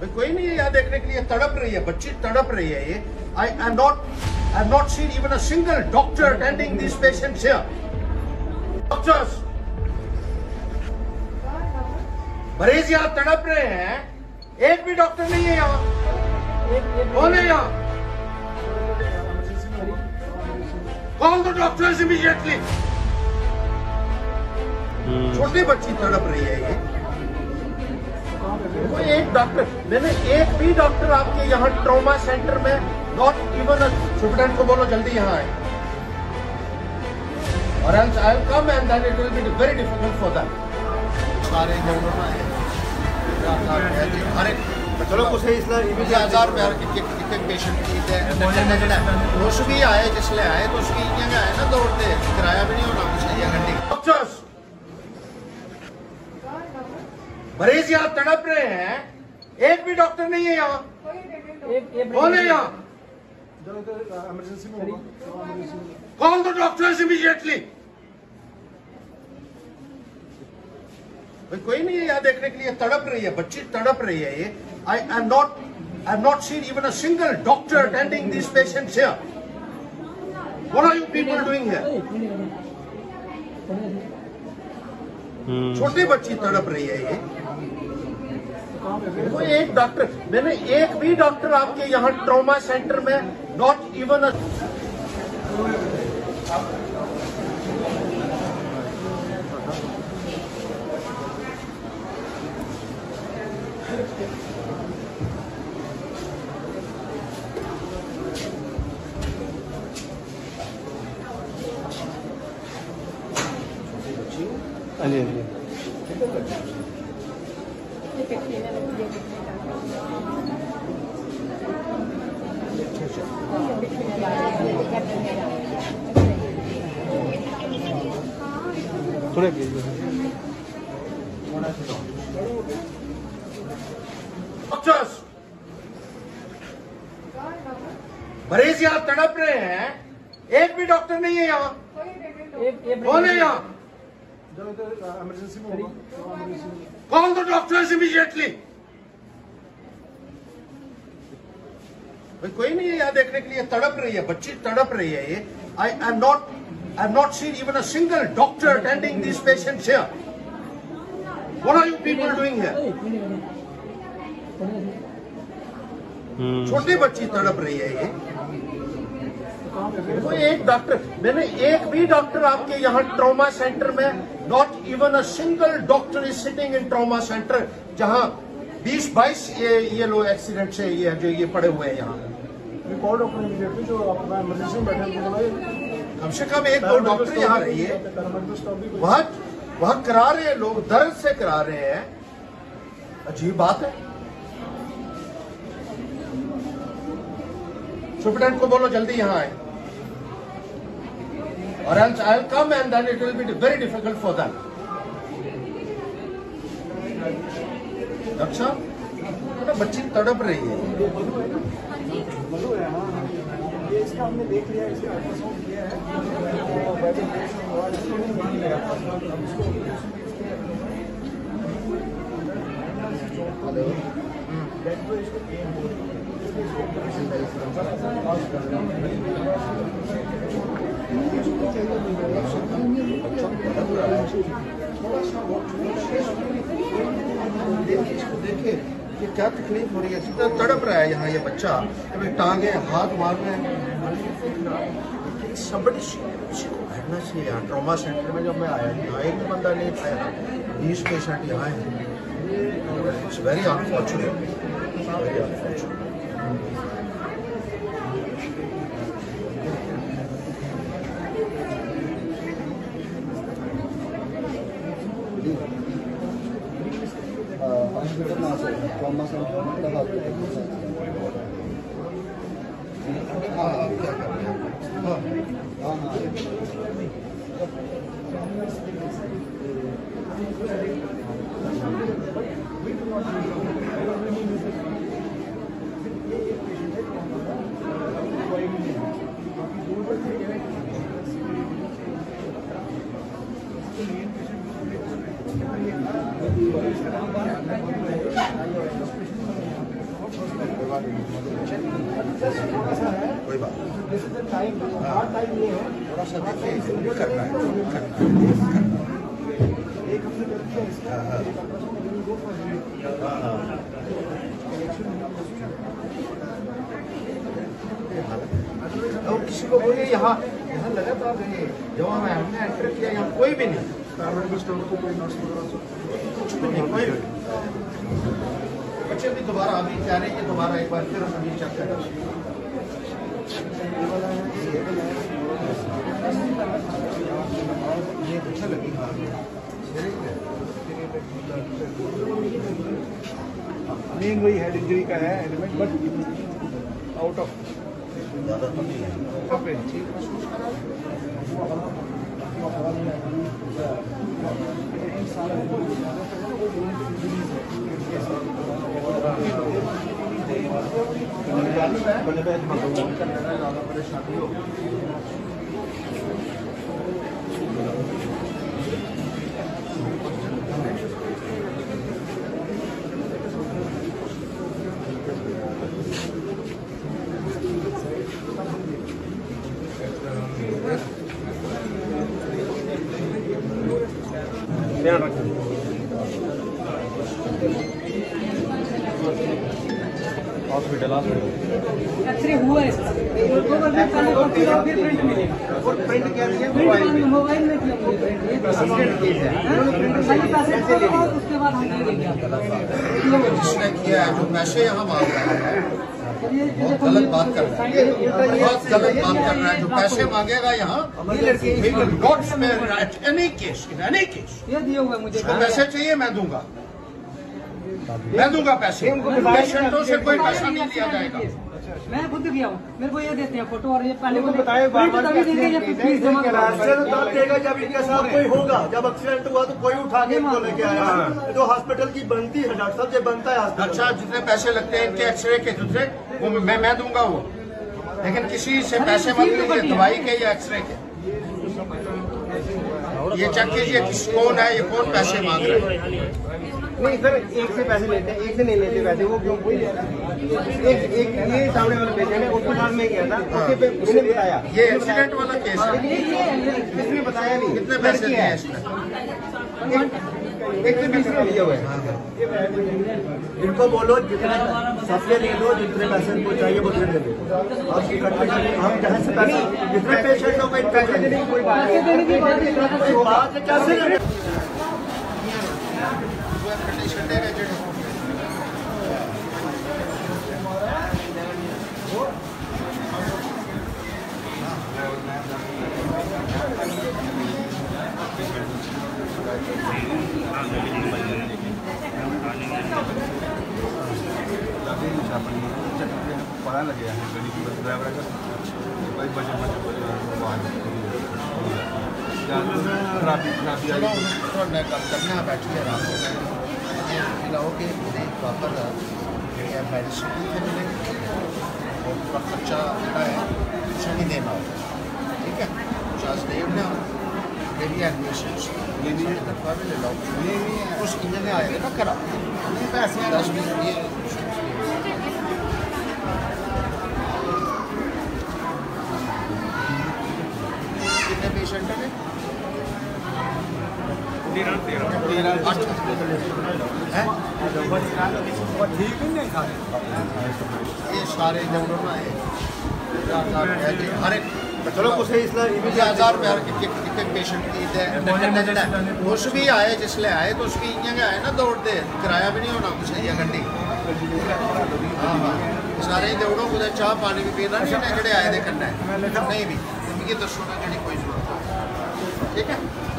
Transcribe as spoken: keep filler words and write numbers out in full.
कोई नहीं है यहाँ देखने के लिए, तड़प रही है बच्ची, तड़प रही है ये। I am not I am not seen even a single doctor attending this patients here. Doctors, मरीज यहाँ तड़प रहे हैं, एक भी डॉक्टर नहीं है यहाँ। कौन है यहाँ? Call the doctors immediately. छोटी बच्ची तड़प रही है ये। कोई एक डॉक्टर, मैंने एक भी डॉक्टर आपके यहाँ ट्रॉमा सेंटर में नॉट इवन, सुप्रिटेंडेंट को बोलो जल्दी यहाँ आए, और else I'll come and then it will be very difficult for them. सारे अरे चलो कुछ इस हजार रुपया पेशेंट की उस भी आए, जिसले आए तो उसकी आए ना दौड़ते, किराया भी नहीं होना कुछ घंटे। डॉक्टर्स, मरीज यहाँ तड़प रहे हैं, एक भी डॉक्टर नहीं है यहाँ। कौन है यहाँ? Call the doctors immediately. कोई नहीं है यहाँ देखने के लिए, तड़प रही है बच्ची, तड़प रही है ये। I am not I am not seen even a single doctor attending this patients here. What are you people doing here? छोटी बच्ची तड़प रही है ये। कोई एक डॉक्टर, मैंने एक भी डॉक्टर आपके यहाँ ट्रॉमा सेंटर में नॉट इवन अ थोड़े डॉक्टर्स, मरीज यहाँ तड़प रहे हैं, एक भी डॉक्टर नहीं है यहाँ। कौन है यहाँ? Call the doctors immediately. कोई नहीं है यहाँ देखने के लिए, तड़प रही है बच्ची, तड़प रही है ये। I am not I am not seen even a single doctor attending this patients here. What are you people doing here? छोटी बच्ची तड़प रही है ये। कोई एक डॉक्टर, मैंने एक भी डॉक्टर आपके यहाँ ट्रॉमा सेंटर में not even a single doctor is sitting in trauma centre, जहाँ बीस बाईस ये ये लोग एक्सीडेंट से ये जो ये पड़े हुए हैं यहाँ। जो इमरजेंसी में बैठे, कम से कम एक दो डॉक्टर यहाँ रहिए। वहाँ वहाँ करा रहे हैं लोग, दर्द से करा रहे हैं। अजीब बात है। सुप्रिटेंडेंट को बोलो जल्दी यहाँ आए, और else I'll come and then it will be very difficult for them. Doctor साहब, बच्ची तड़प रही है। इसका हमने देख लिया, इसका अल्ट्रासाउंड किया है। देखिए ये क्या तकलीफ हो रही है, कितना तड़प रहा है यहाँ ये बच्चा, टांगे हाथ मार रहे हैं। सब बैठना चाहिए यहाँ ट्रॉमा सेंटर में। जब मैं आया यहाँ एक भी बंदा नहीं पाया, बीस पेशेंट यहाँ है। It's very unfortunate, very unfortunate. Trauma centre में हाँ क्या कर रहे हैं? हाँ हाँ कोई बात थोड़ा सा देखिए करना है और किसी को बोलिए यहाँ यहाँ लगा था जब हमने एंटर किया यहाँ कोई भी नहीं कुछ भी नहीं कोई बच्चे भी दोबारा अभी कह रहे हैं कि दोबारा एक बार फिर हम चेक करें ये अच्छा लगी मेन वही हेड इंजरी का है एलिमेंट बट आउट ऑफ ज़्यादा तो नहीं है ठीक परेशानी हो ध्यान रखें हॉस्पिटल हॉस्पिटल एक्सरे हुआ है इसका दो बार में पहले कॉपी और फिर प्रिंट मिलेगा और प्रिंट क्या किया प्रिंट मोबाइल में किया ये असिस्टेंट केस है पहले पैसे करो उसके बाद हम ये देंगे आपको जिसने किया है जो पैसे यहाँ मांग रहा है बहुत गलत बात कर रहा है बहुत गलत बात कर रहा है जो पैसे मांगेगा यहाँ एनी केस एनी केस ये दिए हुए मुझे उसको पैसे चाहिए मैं दूंगा मैं दूंगा पैसे पेशेंटों से कोई पैसा नहीं लिया जाएगा मैं खुद गया हूँ मेरे को ये देते हैं फोटो और ये पहले उनको बताए बार-बार तभी देंगे या फिर फीस जमा रास्ते तो तब देगा जब इनके साथ कोई होगा। जब एक्सीडेंट हुआ तो कोई उठा के इनको लेके आया जो हॉस्पिटल की बनती है डॉक्टर साहब, ये बनता है हॉस्पिटल। अच्छा जितने पैसे लगते हैं इनके एक्सरे के दूसरे वो मैं मैं दूंगा वो, लेकिन किसी से पैसे मत लीजिए दवाई के या एक्सरे के। ये चेक कीजिए किस कौन है ये कौन पैसे मांग रहे हैं। नहीं सर एक से पैसे लेते हैं एक से नहीं लेते पैसे वो क्यों कोई एक एक ये सामने वाला पेशेंट है अस्पताल में गया था उसके पे उसने बताया ये एक्सीडेंट वाला केस है किसने बताया नहीं कितने पैसे दिए इसमें एक से बीस में लिया हुआ है इनको बोलो जितने सबसे ले लो जितने पैसे इनको चाहिए वो दे दो। और हम जहाँ से पैसे जितने पेशेंटों को पैसे देने की कोई बात नहीं कैसे पता लगे गली की बस ड्राइवर का बजट खराबी खराबी आई करना बैठिए आराम से खिलाओ के प्रॉपर मेडिसिन मिले और पूरा खर्चा है कुछ नहीं देना होगा, ठीक है चार्ज दे देना मेरी एडमिशन ये भी तनख्वाह भी ले लो कुछ इंजन आएगा ना करा नहीं पैसे दस बीस ये कितने पेशेंट हैं तेरह तेरह ठीक नहीं सारे ये सारे जब हर एक चलो कुछ इसलिए हजार रुपया एक पेशेंट की कुछ भी आए जिसले आए तो उसकी इं आए ना दौड़ते किराया भी नहीं होना कुछ है गड्डी हाँ हाँ सारे ही दौड़ो कुछ चाह पानी भी पीना नहीं जड़े आए दे कन्नै नहीं भी मिगी दसो ना जी कोई जरूरत ठीक है।